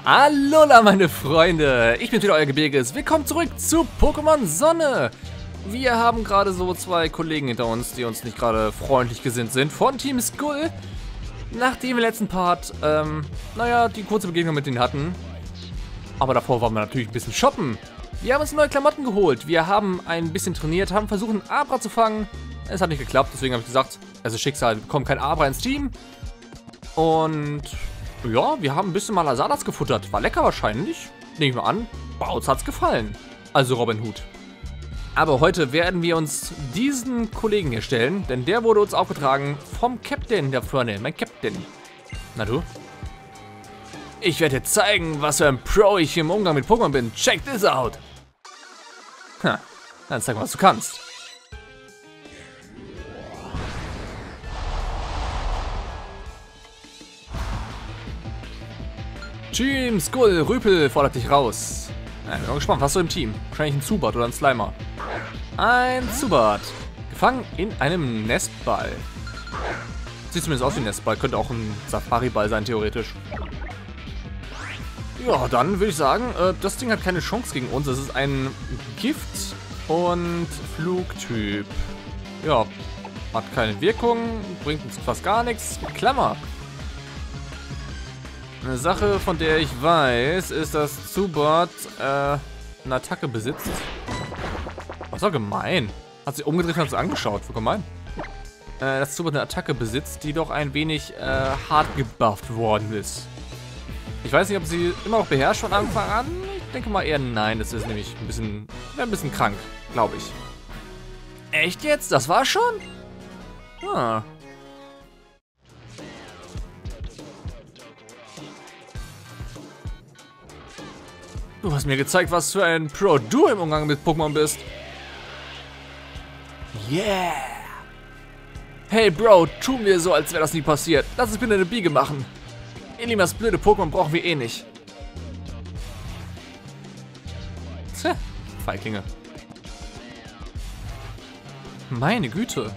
Alola, meine Freunde! Ich bin wieder euer Gebirges. Willkommen zurück zu Pokémon Sonne! Wir haben gerade so zwei Kollegen hinter uns, die uns nicht gerade freundlich gesinnt sind, von Team Skull. Nachdem wir im letzten Part, naja, die kurze Begegnung mit denen hatten. Aber davor waren wir natürlich ein bisschen shoppen. Wir haben uns neue Klamotten geholt. Wir haben ein bisschen trainiert, haben versucht, einen Abra zu fangen. Es hat nicht geklappt, deswegen habe ich gesagt, also Schicksal, wir bekommen kein Abra ins Team. Und ja, wir haben ein bisschen mal Asadas gefuttert. War lecker wahrscheinlich. Nehme ich mal an. Bautz hat's gefallen. Also Robin Hood. Aber heute werden wir uns diesen Kollegen hier stellen, denn der wurde uns aufgetragen vom Captain da vorne. Mein Captain. Na du? Ich werde dir zeigen, was für ein Pro ich im Umgang mit Pokémon bin. Check this out. Ha, dann zeig mal, was du kannst. Team Skull, Rüpel fordert dich raus. Ja, ich bin mal gespannt, was hast du im Team? Wahrscheinlich ein Zubat oder ein Slimer. Ein Zubat. Gefangen in einem Nestball. Sieht zumindest aus wie ein Nestball. Könnte auch ein Safari-Ball sein, theoretisch. Ja, dann würde ich sagen, das Ding hat keine Chance gegen uns. Es ist ein Gift- und Flugtyp. Ja, hat keine Wirkung, bringt uns fast gar nichts. Klammer. Eine Sache, von der ich weiß, ist, dass Zubat eine Attacke besitzt. Was war gemein. Hat sie umgedreht und hat sie angeschaut. Voll gemein. Dass Zubat eine Attacke besitzt, die doch ein wenig hart gebufft worden ist. Ich weiß nicht, ob sie immer noch beherrscht von Anfang an. Ich denke mal eher nein. Das ist nämlich ein bisschen krank, glaube ich. Echt jetzt? Das war schon? Ah. Du hast mir gezeigt, was für ein Pro du im Umgang mit Pokémon bist. Yeah! Hey Bro, tu mir so, als wäre das nie passiert. Lass uns bitte eine Biege machen. Ilimas blöde Pokémon brauchen wir eh nicht. Tja, Feiglinge. Meine Güte.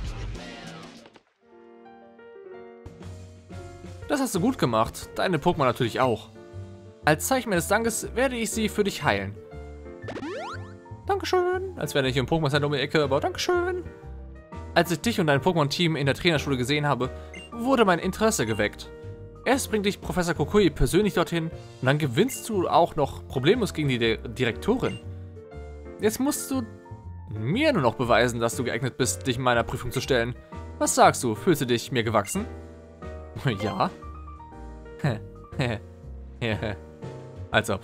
Das hast du gut gemacht. Deine Pokémon natürlich auch. Als Zeichen meines Dankes werde ich sie für dich heilen. Dankeschön. Als wäre ich im Pokémon-Center um die Ecke, aber Dankeschön. Als ich dich und dein Pokémon-Team in der Trainerschule gesehen habe, wurde mein Interesse geweckt. Erst bringt dich Professor Kokui persönlich dorthin und dann gewinnst du auch noch problemlos gegen die Direktorin. Jetzt musst du mir nur noch beweisen, dass du geeignet bist, dich in meiner Prüfung zu stellen. Was sagst du? Fühlst du dich mir gewachsen? Ja. Als ob.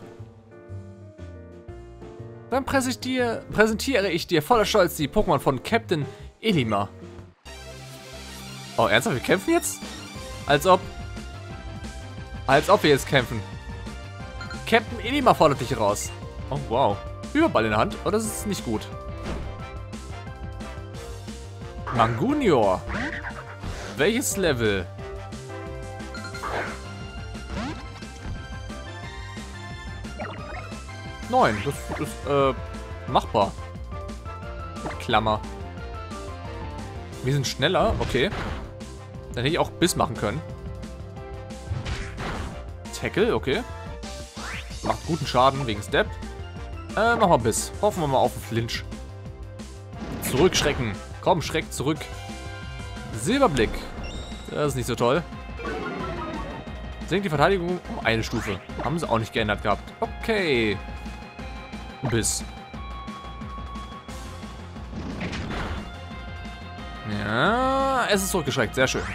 Dann präsentiere ich dir voller Stolz die Pokémon von Captain Ilima. Oh, ernsthaft? Wir kämpfen jetzt? Als ob. Als ob wir jetzt kämpfen. Captain Ilima fordert dich raus. Oh, wow. Überball in der Hand. Oh, das ist nicht gut. Mangunior. Welches Level? Nein, das ist, machbar. Klammer. Wir sind schneller, okay. Dann hätte ich auch Biss machen können. Tackle, okay. Macht guten Schaden wegen Step. Machen wir Biss. Hoffen wir mal auf den Flinch. Zurückschrecken. Komm, schreck zurück. Silberblick. Das ist nicht so toll. Senkt die Verteidigung um eine Stufe. Haben sie auch nicht geändert gehabt. Okay. Biss. Ja, es ist zurückgeschreckt. Sehr schön.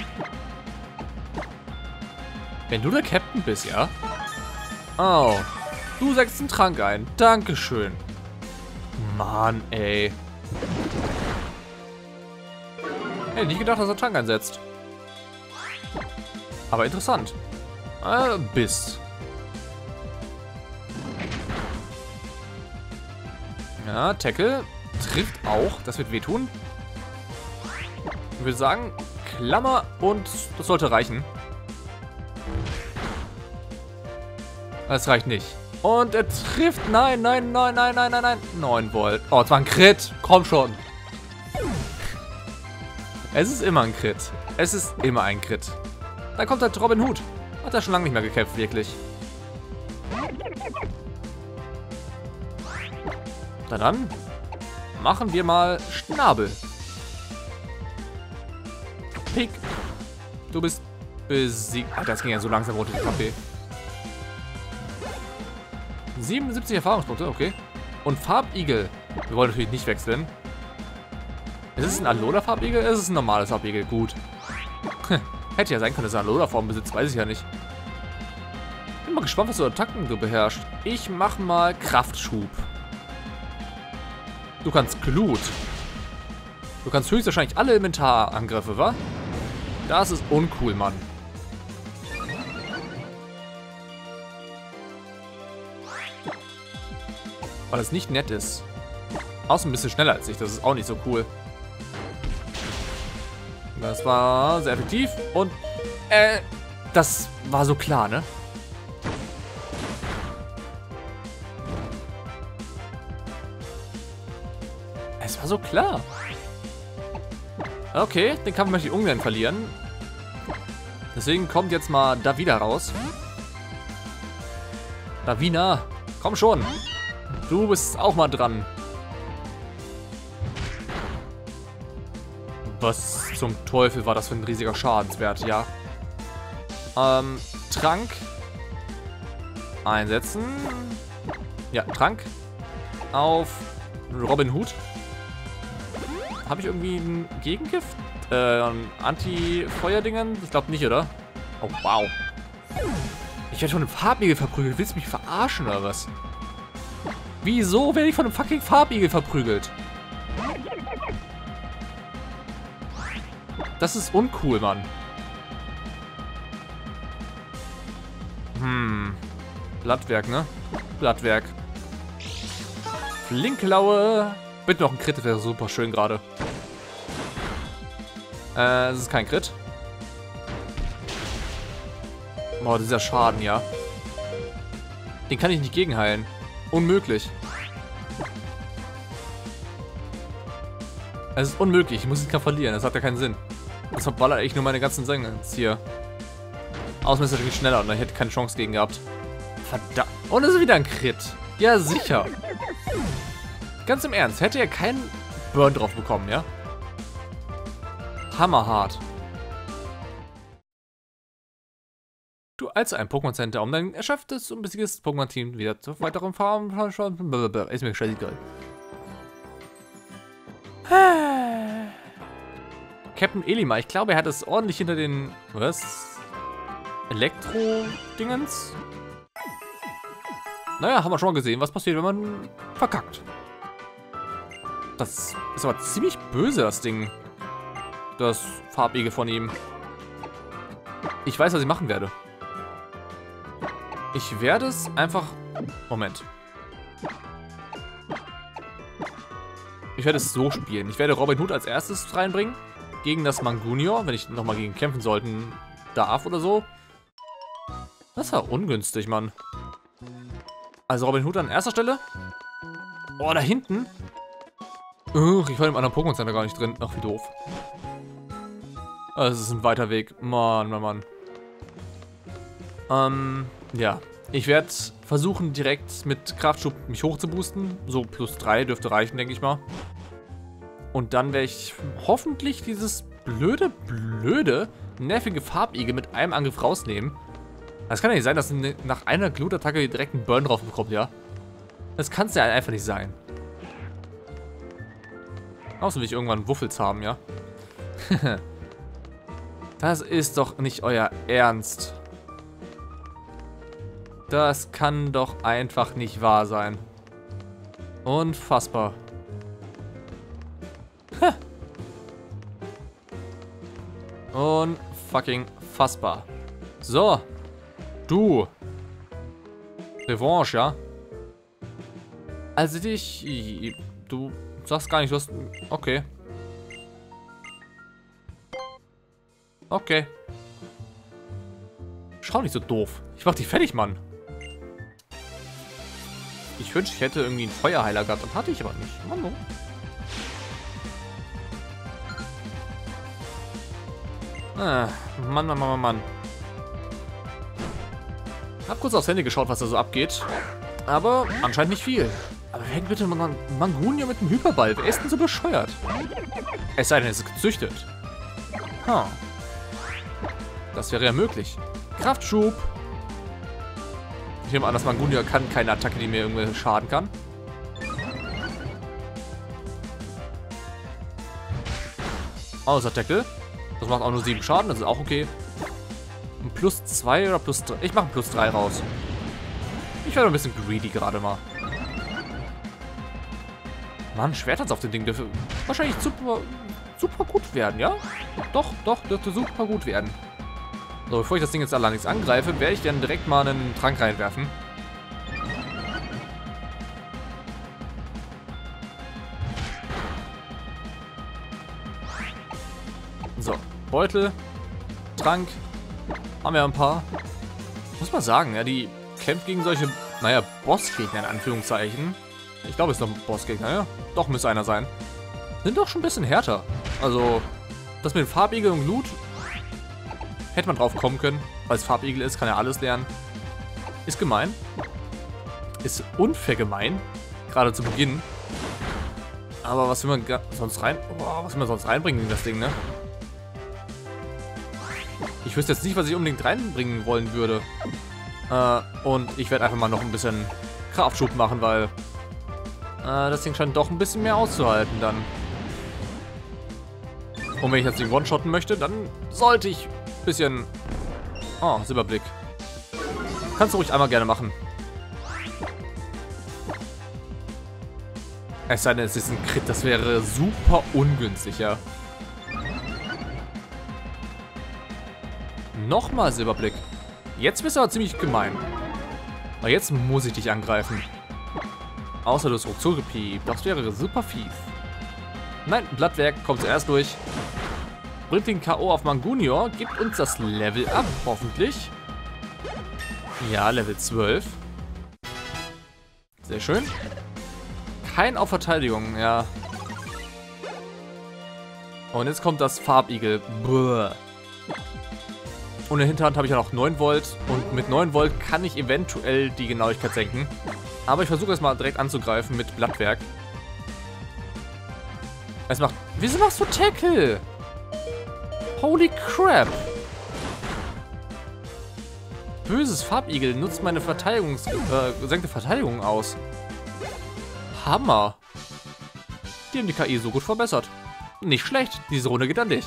Wenn du der Captain bist, ja? Oh. Du setzt einen Trank ein. Dankeschön. Mann, ey. Hätte nicht gedacht, dass er Trank einsetzt. Aber interessant. Biss. Ja, Tackle trifft auch. Das wird wehtun. Ich würde sagen, Klammer und das sollte reichen. Das reicht nicht. Und er trifft. Nein, nein, nein, nein, nein, nein, nein. 9 Volt. Oh, es war ein Crit. Komm schon. Es ist immer ein Crit. Es ist immer ein Crit. Da kommt halt Robin Hood. Hat er schon lange nicht mehr gekämpft, wirklich. Na dann machen wir mal Schnabel. Pick. Du bist besiegt. Ach, das ging ja so langsam runter, die KP. 77 Erfahrungspunkte, okay. Und Farbigel. Wir wollen natürlich nicht wechseln. Ist es ein Alola-Farbigel? Ist es ein normales Farbigel? Gut. Hätte ja sein können, dass er Alola-Form besitzt. Weiß ich ja nicht. Bin mal gespannt, was für Attacken du beherrschst. Ich mach mal Kraftschub. Du kannst Glut. Du kannst höchstwahrscheinlich alle Elementarangriffe, wa? Das ist uncool, Mann. Weil es nicht nett ist. Außer ein bisschen schneller als ich. Das ist auch nicht so cool. Das war sehr effektiv. Und, das war so klar, ne? Es war so klar. Okay, den Kampf möchte ich ungern verlieren. Deswegen kommt jetzt mal Davina raus. Davina, komm schon. Du bist auch mal dran. Was zum Teufel war das für ein riesiger Schadenswert, ja. Trank. Einsetzen. Ja, Trank. Auf Robin Hood. Habe ich irgendwie ein Gegengift? Ein Anti-Feuerdingen? Ich glaube nicht, oder? Oh, wow. Ich werde von einem Farbigel verprügelt. Willst du mich verarschen, oder was? Wieso werde ich von einem fucking Farbigel verprügelt? Das ist uncool, Mann. Blattwerk, ne? Blattwerk. Flinklaue. Bitte noch ein Crit, wäre super schön gerade. Es ist kein Crit. Boah, dieser Schaden, ja. Den kann ich nicht gegenheilen. Unmöglich. Es ist unmöglich. Ich muss den Kampf verlieren. Das hat ja keinen Sinn. Das verballert ich nur meine ganzen Sänger hier. Außerdem ist er natürlich schneller und ich hätte keine Chance gegen gehabt. Verdammt. Und es ist wieder ein Crit. Ja, sicher. Ganz im Ernst. Hätte er keinen Burn drauf bekommen, ja? Hammerhart. Du als ein Pokémon Center, um dein erschöpftes und besiegtes Pokémon-Team wieder zur weiteren Farm. Ist mir scheißegal. Captain Elima, ich glaube, er hat es ordentlich hinter den... Was? Elektro-Dingens? Naja, haben wir schon mal gesehen, was passiert, wenn man verkackt. Das ist aber ziemlich böse, das Ding. Das Farbige von ihm. Ich weiß, was ich machen werde. Ich werde es einfach... Moment. Ich werde es so spielen. Ich werde Robin Hood als erstes reinbringen. Gegen das Mangunior, wenn ich nochmal gegen kämpfen sollten darf oder so. Das war ungünstig, Mann. Also Robin Hood an erster Stelle. Oh, da hinten. Ich war im anderen Pokémon Center gar nicht drin. Ach, wie doof. Das ist ein weiter Weg. Mann, Mann, Mann. Ja. Ich werde versuchen, direkt mit Kraftschub mich hoch zu boosten. So +3 dürfte reichen, denke ich mal. Und dann werde ich hoffentlich dieses blöde, nervige Farbigel mit einem Angriff rausnehmen. Das kann ja nicht sein, dass nach einer Glutattacke direkt ein Burn drauf bekommt, ja? Das kann es ja einfach nicht sein. Außer will ich irgendwann Wuffels haben, ja? Das ist doch nicht euer Ernst. Das kann doch einfach nicht wahr sein. Unfassbar. Unfucking fassbar. So. Du. Revanche, ja? Also dich... Du sagst gar nicht, du hast... Okay. Okay. Schau nicht so doof. Ich mach dich fertig, Mann. Ich wünschte, ich hätte irgendwie einen Feuerheiler gehabt. Und hatte ich aber nicht. Mann, no. Mann. Hab kurz aufs Handy geschaut, was da so abgeht. Aber anscheinend nicht viel. Aber wer hängt bitte Mangunio mit dem Hyperball? Wer ist denn so bescheuert? Es sei denn, es ist gezüchtet. Huh. Das wäre ja möglich. Kraftschub. Ich nehme an, dass Mangunio kann keine Attacke, die mir irgendwie schaden kann. Außer Tackle. Das macht auch nur 7 Schaden, das ist auch okay. Ein plus 2 oder plus 3? Ich mache ein plus 3 raus. Ich werde ein bisschen greedy gerade mal. Mann, Schwertanz auf dem Ding dürfte wahrscheinlich super gut werden, ja? Doch, dürfte super gut werden. So, bevor ich das Ding jetzt allerdings angreife, werde ich dann direkt mal einen Trank reinwerfen. So, Beutel, Trank, haben wir ein paar. Muss man sagen, ja, die kämpft gegen solche, naja, Bossgegner in Anführungszeichen. Ich glaube, es ist doch ein Bossgegner, ja? Doch, müsste einer sein. Sind doch schon ein bisschen härter. Also, das mit dem Farbigel und Glut hätte man drauf kommen können. Weil es Farbigel ist, kann er alles lernen. Ist gemein. Ist unfair gemein. Gerade zu Beginn. Aber was will man sonst reinbringen in das Ding, ne? Ich wüsste jetzt nicht, was ich unbedingt reinbringen wollen würde. Und ich werde einfach mal noch ein bisschen Kraftschub machen, weil das Ding scheint doch ein bisschen mehr auszuhalten dann. Und wenn ich jetzt den One-Shotten möchte, dann sollte ich ein bisschen... Oh, Silberblick. Kannst du ruhig einmal gerne machen. Es sei denn, es ist ein Crit, das wäre super ungünstig, ja. Nochmal Silberblick. Jetzt bist du aber ziemlich gemein. Aber jetzt muss ich dich angreifen. Außer du hast ruckzuck gepiept. Das wäre super fies. Nein, Blattwerk kommt zuerst durch. Bringt den K.O. auf Mangunio. Gibt uns das Level ab, hoffentlich. Ja, Level 12. Sehr schön. Kein auf Verteidigung, ja. Und jetzt kommt das Farbigel. Buh. Und in der Hinterhand habe ich ja noch 9 Volt. Und mit 9 Volt kann ich eventuell die Genauigkeit senken. Aber ich versuche es mal direkt anzugreifen mit Blattwerk. Es macht... Wieso machst du Tackle? Holy crap. Böses Farbigel nutzt meine gesenkte Verteidigung aus. Hammer. Die haben die KI so gut verbessert. Nicht schlecht. Diese Runde geht an dich.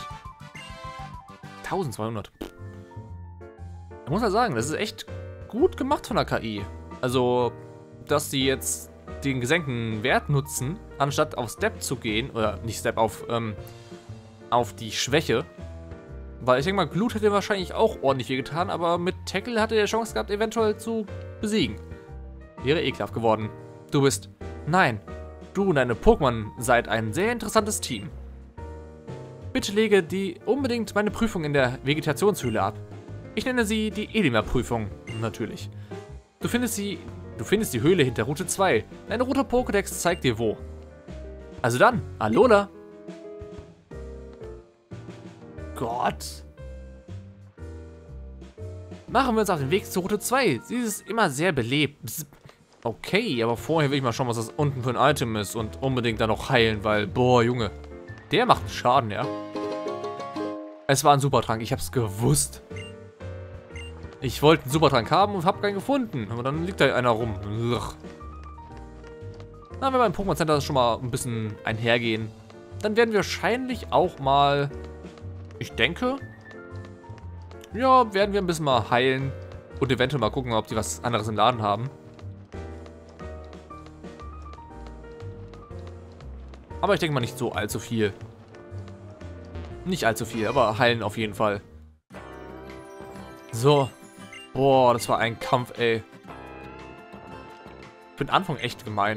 1200. Ich muss ja sagen, das ist echt gut gemacht von der KI. Also, dass sie jetzt den gesenkten Wert nutzen, anstatt auf Step zu gehen, oder nicht Step, auf die Schwäche. Weil ich denke mal, Glut hätte wahrscheinlich auch ordentlich viel getan, aber mit Tackle hatte er Chance gehabt, eventuell zu besiegen. Wäre ekelhaft geworden. Du bist... Nein, du und deine Pokémon seid ein sehr interessantes Team. Bitte lege unbedingt meine Prüfung in der Vegetationshöhle ab. Ich nenne sie die Elima-Prüfung, natürlich. Du findest die Höhle hinter Route 2. Deine rote Pokédex zeigt dir wo. Also dann, Alola! Gott! Machen wir uns auf den Weg zur Route 2. Sie ist immer sehr belebt. Okay, aber vorher will ich mal schauen, was das unten für ein Item ist und unbedingt dann noch heilen, weil, boah, Junge, der macht Schaden, ja. Es war ein Supertrank, ich hab's gewusst. Ich wollte einen Supertrank haben und hab keinen gefunden. Aber dann liegt da einer rum. Ugh. Na, wenn wir im Pokémon Center schon mal ein bisschen einhergehen, dann werden wir wahrscheinlich auch mal, ich denke, ja, werden wir ein bisschen mal heilen und eventuell mal gucken, ob die was anderes im Laden haben. Aber ich denke mal nicht so allzu viel. Nicht allzu viel, aber heilen auf jeden Fall. So. Boah, das war ein Kampf, ey. Für den Anfang echt gemein.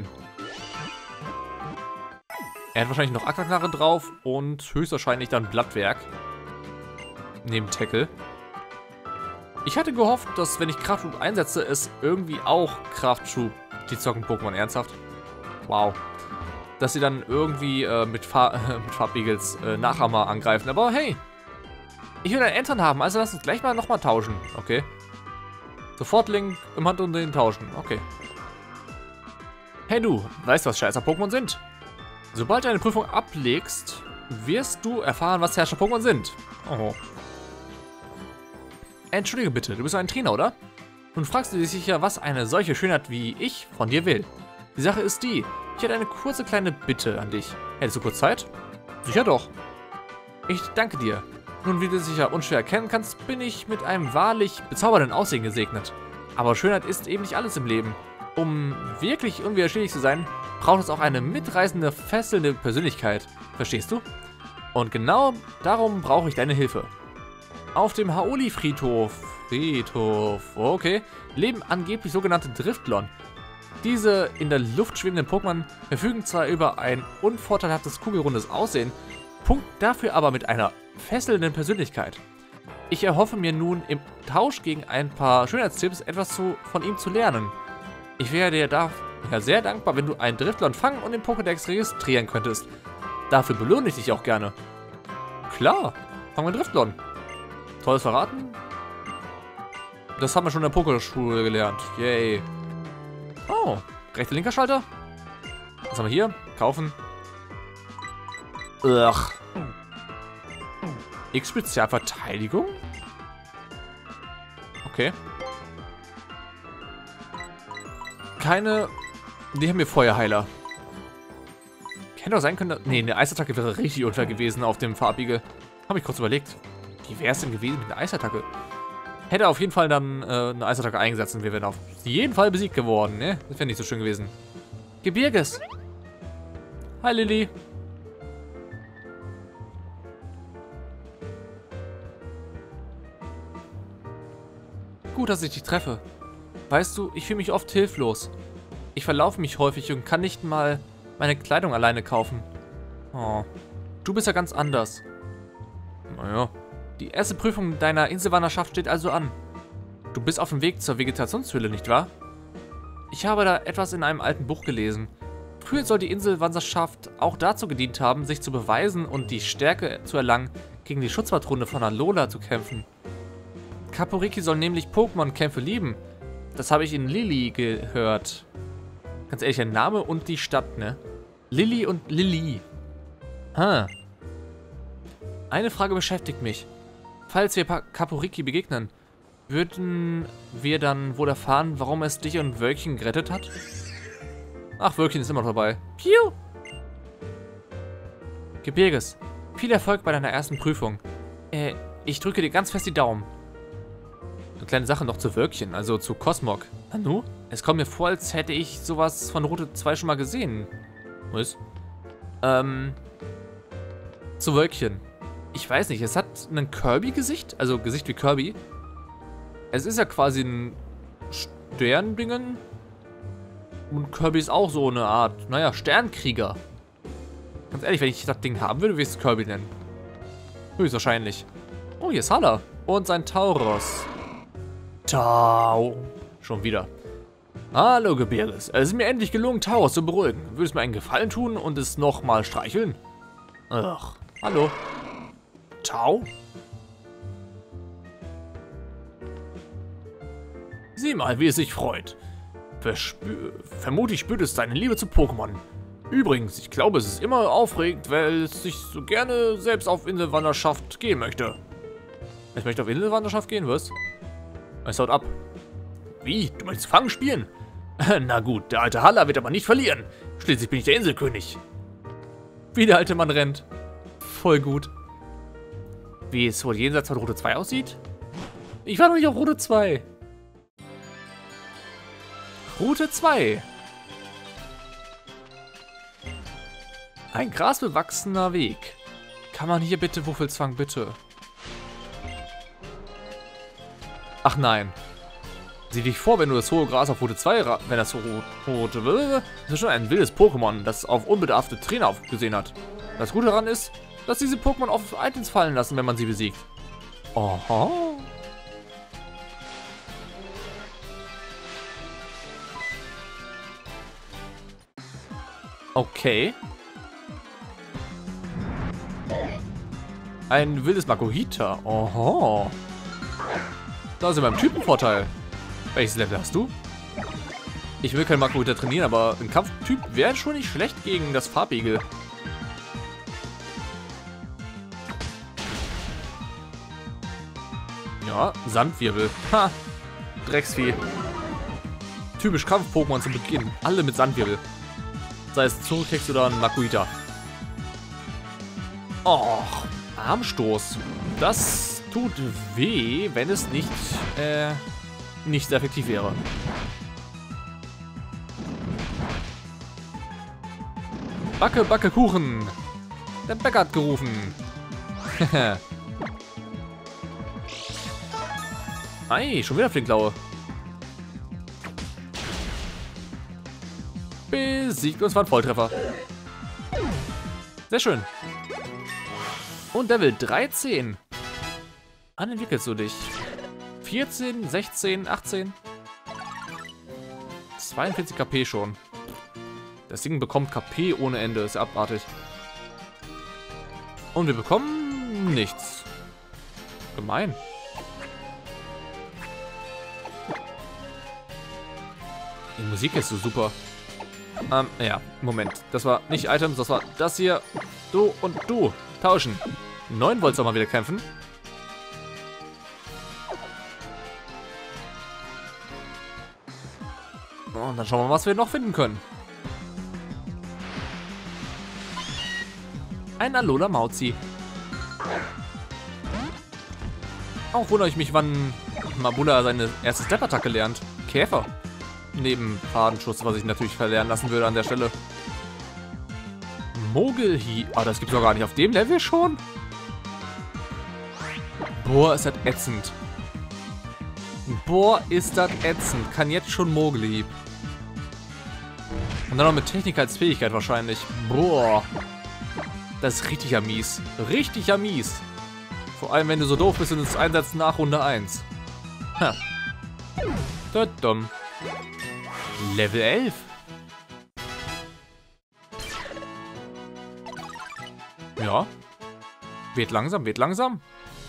Er hat wahrscheinlich noch Aquaknarre drauf und höchstwahrscheinlich dann Blattwerk. Neben Tackle. Ich hatte gehofft, dass wenn ich Kraftschub einsetze, es irgendwie auch Kraftschub, die zocken Pokémon ernsthaft. Wow. Dass sie dann irgendwie mit Farbigels Nachhammer angreifen. Aber hey, ich will einen Entern haben, also lass uns gleich mal nochmal tauschen, okay? Sofort Link im Hand und den tauschen. Okay. Hey du, weißt du, was Scheißer-Pokémon sind? Sobald du eine Prüfung ablegst, wirst du erfahren, was Herrscher-Pokémon sind. Oh. Entschuldige bitte, du bist ein Trainer, oder? Nun fragst du dich sicher, was eine solche Schönheit wie ich von dir will. Die Sache ist die, ich hätte eine kurze kleine Bitte an dich. Hättest du kurz Zeit? Sicher doch. Ich danke dir. Nun, wie du sicher unschwer erkennen kannst, bin ich mit einem wahrlich bezaubernden Aussehen gesegnet. Aber Schönheit ist eben nicht alles im Leben. Um wirklich unwiderstehlich zu sein, braucht es auch eine mitreißende, fesselnde Persönlichkeit. Verstehst du? Und genau darum brauche ich deine Hilfe. Auf dem Haoli-Friedhof, okay, leben angeblich sogenannte Driftlon. Diese in der Luft schwebenden Pokémon verfügen zwar über ein unvorteilhaftes kugelrundes Aussehen, punkten dafür aber mit einer fesselnden Persönlichkeit. Ich erhoffe mir nun im Tausch gegen ein paar Schönheitstipps etwas von ihm zu lernen. Ich wäre dir daher sehr dankbar, wenn du einen Driftlon fangen und im Pokédex registrieren könntest. Dafür belohne ich dich auch gerne. Klar, fangen wir Driftlon. Tolles Verraten? Das haben wir schon in der Pokéschule gelernt. Yay. Oh, rechter, linker Schalter. Was haben wir hier? Kaufen. Ugh. X Spezialverteidigung? Okay. Keine... Die haben wir Feuerheiler. Hätte auch sein können, dass... Nee, eine Eisattacke wäre richtig unfair gewesen auf dem Farbiege. Habe ich kurz überlegt. Wie wäre es denn gewesen mit einer Eisattacke? Hätte auf jeden Fall dann eine Eisattacke eingesetzt und wir wären auf jeden Fall besiegt geworden, ne? Das wäre nicht so schön gewesen. Gebirges. Hi, Lilly. Gut, dass ich dich treffe. Weißt du, ich fühle mich oft hilflos. Ich verlaufe mich häufig und kann nicht mal meine Kleidung alleine kaufen. Oh, du bist ja ganz anders. Naja. Die erste Prüfung deiner Inselwanderschaft steht also an. Du bist auf dem Weg zur Vegetationshöhle, nicht wahr? Ich habe da etwas in einem alten Buch gelesen. Früher soll die Inselwanderschaft auch dazu gedient haben, sich zu beweisen und die Stärke zu erlangen, gegen die Schutzpatrone von Alola zu kämpfen. Kaporiki soll nämlich Pokémon-Kämpfe lieben. Das habe ich in Lilly gehört. Ganz ehrlich, der Name und die Stadt, ne? Lilly und Lilly. Eine Frage beschäftigt mich. Falls wir Kaporiki begegnen, würden wir dann wohl erfahren, warum es dich und Wölkchen gerettet hat? Ach, Wölkchen ist immer noch dabei. Piu! Gebirges, viel Erfolg bei deiner ersten Prüfung. Ich drücke dir ganz fest die Daumen. Eine kleine Sache noch zu Wölkchen, also zu Cosmog. Nanu? Es kommt mir vor, als hätte ich sowas von Route 2 schon mal gesehen. Was? Zu Wölkchen. Ich weiß nicht, es hat ein Kirby-Gesicht, also Gesicht wie Kirby. Es ist ja quasi ein Sterndingen. Und Kirby ist auch so eine Art, naja, Sternkrieger. Ganz ehrlich, wenn ich das Ding haben würde, würde ich es Kirby nennen. Höchstwahrscheinlich. Oh, hier ist Hala. Und sein Tauros. Tau. Schon wieder. Hallo, Gebirges. Es ist mir endlich gelungen, Tauros zu beruhigen. Würdest du mir einen Gefallen tun und es nochmal streicheln? Ach, hallo. Tau? Sieh mal, wie es sich freut. Vermutlich spürt es seine Liebe zu Pokémon. Übrigens, ich glaube, es ist immer aufregend, weil es sich so gerne selbst auf Inselwanderschaft gehen möchte. Ich möchte auf Inselwanderschaft gehen, was? Es haut ab. Wie? Du möchtest Fangen spielen? Na gut, der alte Hala wird aber nicht verlieren. Schließlich bin ich der Inselkönig. Wie der alte Mann rennt. Voll gut. Wie es wohl jenseits von Route 2 aussieht? Ich war noch nicht auf Route 2. Route 2. Ein grasbewachsener Weg. Kann man hier bitte Wuffelsfang, bitte? Ach nein. Sieh dich vor, wenn du das hohe Gras auf Route 2, wenn das rote, das ist schon ein wildes Pokémon, das auf unbedarfte Trainer gesehen hat. Das Gute daran ist, dass diese Pokémon auf Items fallen lassen, wenn man sie besiegt. Oho. Okay. Ein wildes Makuhita. Oho. Da sind wir im Typenvorteil. Welches Level hast du? Ich will kein Makuhita trainieren, aber ein Kampftyp wäre schon nicht schlecht gegen das Farbigel. Ja, Sandwirbel. Ha! Drecksvieh. Typisch Kampf-Pokémon zu Beginn. Alle mit Sandwirbel. Sei es Zurückhex oder ein Makuhita. Och, Armstoß. Das tut weh, wenn es nicht sehr effektiv wäre. Backe, Backe, Kuchen. Der Bäcker hat gerufen. Ei, schon wieder Flinklaue. Besiegt uns, war ein Volltreffer. Sehr schön. Und Level 13. Wann entwickelst du dich? 14, 16, 18? 42 KP schon. Das Ding bekommt KP ohne Ende, ist ja abartig. Und wir bekommen nichts. Gemein. Die Musik ist so super. Ja, Moment. Das war nicht Items, das war das hier. Du und du. Tauschen. 9 wolltest du mal wieder kämpfen. Und dann schauen wir mal, was wir noch finden können. Ein Alola Mauzi. Auch wundere ich mich, wann Mabula seine erste Step-Attacke lernt. Käfer. Neben Fadenschuss, was ich natürlich verlernen lassen würde an der Stelle. Mogelhi. Ah, das gibt's doch gar nicht auf dem Level schon. Boah, ist das ätzend. Boah, ist das ätzend. Kann jetzt schon Mogelhieb. Und dann noch mit Technik als Fähigkeit wahrscheinlich. Boah. Das ist richtig ja mies. Richtig ja mies. Vor allem, wenn du so doof bist und es einsetzt nach Runde 1. Ha. Dumm. Level 11. Ja. Wird langsam, wird langsam.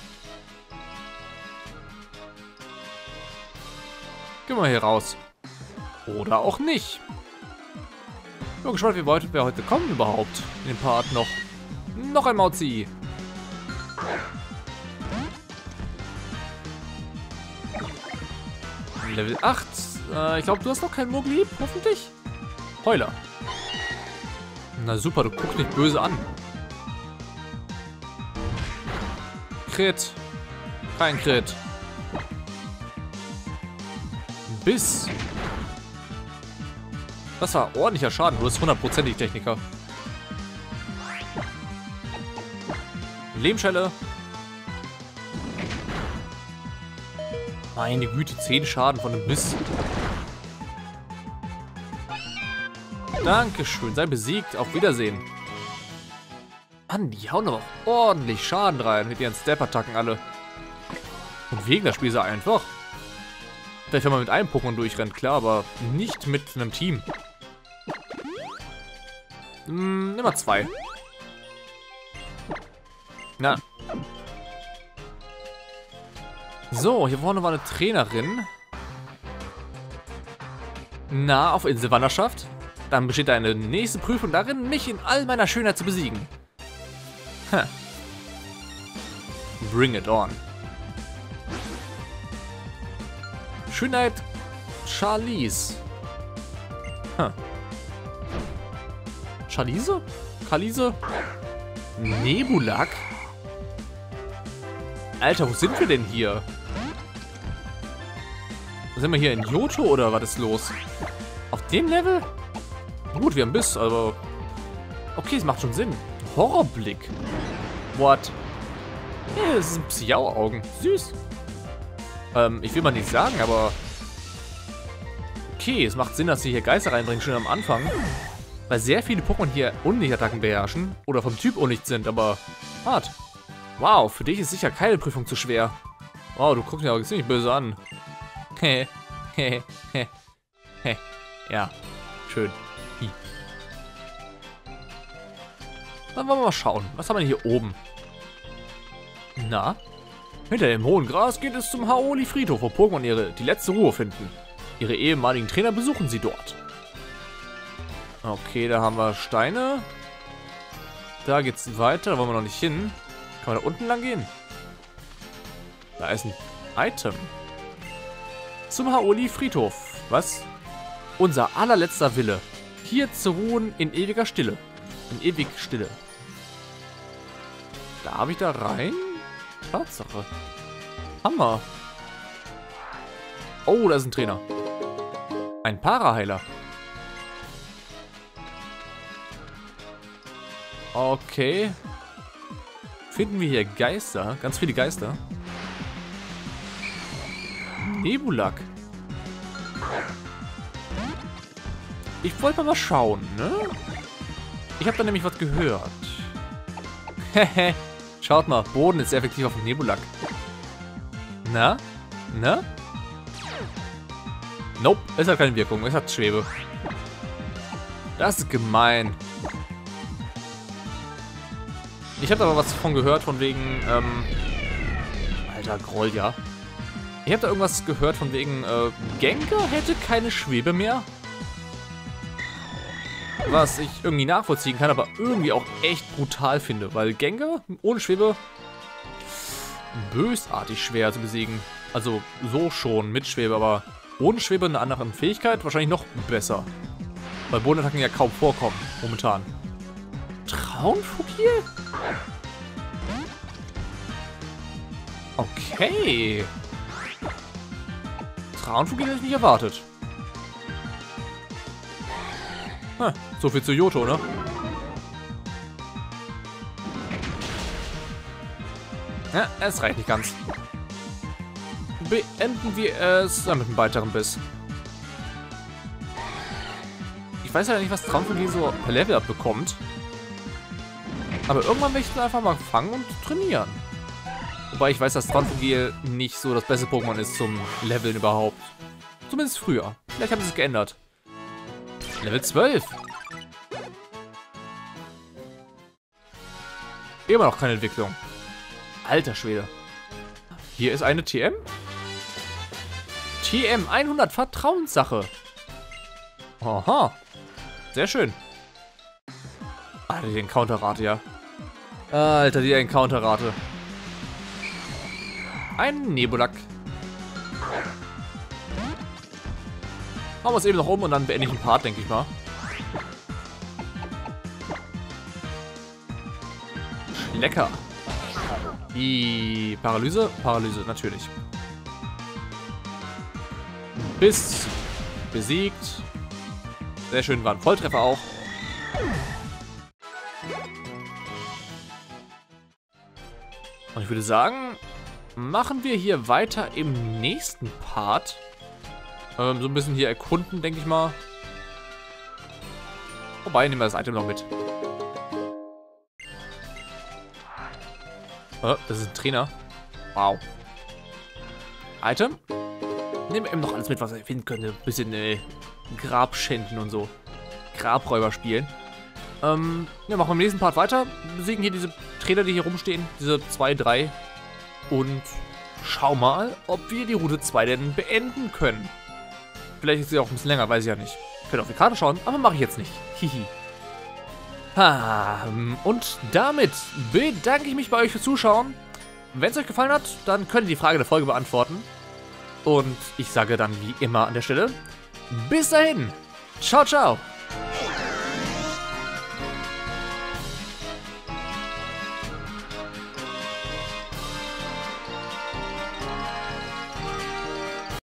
Gehen wir hier raus. Oder auch nicht. Ich bin gespannt, wie weit wir heute kommen überhaupt. In dem Part noch. Noch ein Mauzi. Level 8. Ich glaube, du hast noch keinen Mogelhieb, hoffentlich. Heuler. Na super, du guckst nicht böse an. Crit. Kein Crit. Biss. Das war ordentlicher Schaden. Du bist 100%ig Techniker. Lehmschelle. Meine Güte, 10 Schaden von einem Biss. Dankeschön, sei besiegt. Auf Wiedersehen. Mann, die hauen aber ordentlich Schaden rein mit ihren Step-Attacken alle. Und wegen das Spiel ist einfach. Vielleicht, wenn man mit einem Pokémon durchrennt, klar, aber nicht mit einem Team. Nimm mal 2. Na. So, hier vorne war eine Trainerin. Na, auf Inselwanderschaft. Dann besteht deine nächste Prüfung darin, mich in all meiner Schönheit zu besiegen. Huh. Bring it on. Schönheit Charlize. Huh. Charlize? Kalise? Nebulak? Alter, wo sind wir denn hier? Sind wir hier in Johto oder was ist los? Auf dem Level? Gut, wir haben Biss, aber... Okay, es macht schon Sinn. Horrorblick. What? Ja, das sind Psiau-Augen. Süß. Ich will mal nicht sagen, aber... Okay, es macht Sinn, dass sie hier Geister reinbringen, schon am Anfang. Weil sehr viele Pokémon hier Unlichtattacken beherrschen. Oder vom Typ Unlicht sind, aber... Hart. Wow, für dich ist sicher keine Prüfung zu schwer. Wow, du guckst mich aber ziemlich böse an. Ja, schön. Dann wollen wir mal schauen. Was haben wir denn hier oben? Na? Hinter dem hohen Gras geht es zum Haoli-Friedhof, wo Pokémon die letzte Ruhe finden. Ihre ehemaligen Trainer besuchen sie dort. Okay, da haben wir Steine. Da geht's weiter, da wollen wir noch nicht hin. Kann man da unten lang gehen? Da ist ein Item. Zum Haoli-Friedhof. Was? Unser allerletzter Wille. Hier zu ruhen in ewiger Stille. In ewig Stille. Darf ich da rein? Tatsache. Hammer. Oh, da ist ein Trainer. Ein Paraheiler. Okay. Finden wir hier Geister? Ganz viele Geister. Nebulak. Ich wollte mal was schauen, ne? Ich habe da nämlich was gehört. Hehe. Schaut mal, Boden ist sehr effektiv auf dem Nebulak. Na? Na? Nope, es hat keine Wirkung, es hat Schwebe. Das ist gemein. Ich habe da aber was von gehört, von wegen, Alter, Groll, ja. Ich habe da irgendwas gehört, von wegen, Gengar hätte keine Schwebe mehr. Was ich irgendwie nachvollziehen kann, aber irgendwie auch echt brutal finde, weil Gengar ohne Schwebe bösartig schwer zu besiegen. Also so schon mit Schwebe, aber ohne Schwebe eine andere Fähigkeit wahrscheinlich noch besser. Weil Bodenattacken ja kaum vorkommen, momentan. Traunfugil? Okay. Traunfugil hätte ich nicht erwartet. Hm, so viel zu Johto, ne? Ja, es reicht nicht ganz. Beenden wir es mit einem weiteren Biss. Ich weiß ja nicht, was Traunfugil so per Level-Up bekommt. Aber irgendwann werde ich es einfach mal fangen und trainieren. Wobei ich weiß, dass Traunfugil nicht so das beste Pokémon ist zum Leveln überhaupt. Zumindest früher. Vielleicht haben sie es geändert. Level 12. Immer noch keine Entwicklung. Alter Schwede. Hier ist eine TM. TM 100 Vertrauenssache. Aha. Sehr schön. Alter, die Encounter-Rate, ja. Alter, die Encounter-Rate. Ein Nebulak. Hauen wir es eben noch um und dann beende ich den Part, denke ich mal. Lecker. Die Paralyse? Paralyse, natürlich. Biss. Besiegt. Sehr schön, war ein Volltreffer auch. Und ich würde sagen, machen wir hier weiter im nächsten Part. So ein bisschen hier erkunden, denke ich mal. Wobei, nehmen wir das Item noch mit. Oh, das ist ein Trainer. Wow. Item. Nehmen wir eben noch alles mit, was wir finden können. Ein bisschen Grabschänden und so. Grabräuber spielen. Ja, machen wir im nächsten Part weiter. Besiegen hier diese Trainer, die hier rumstehen. Diese 2, 3. Und schau mal, ob wir die Route 2 denn beenden können. Vielleicht ist sie auch ein bisschen länger, weiß ich ja nicht. Könnt auf die Karte schauen, aber mache ich jetzt nicht. Hihi. Und damit bedanke ich mich bei euch fürs Zuschauen. Wenn es euch gefallen hat, dann könnt ihr die Frage der Folge beantworten. Und ich sage dann wie immer an der Stelle, bis dahin. Ciao, ciao.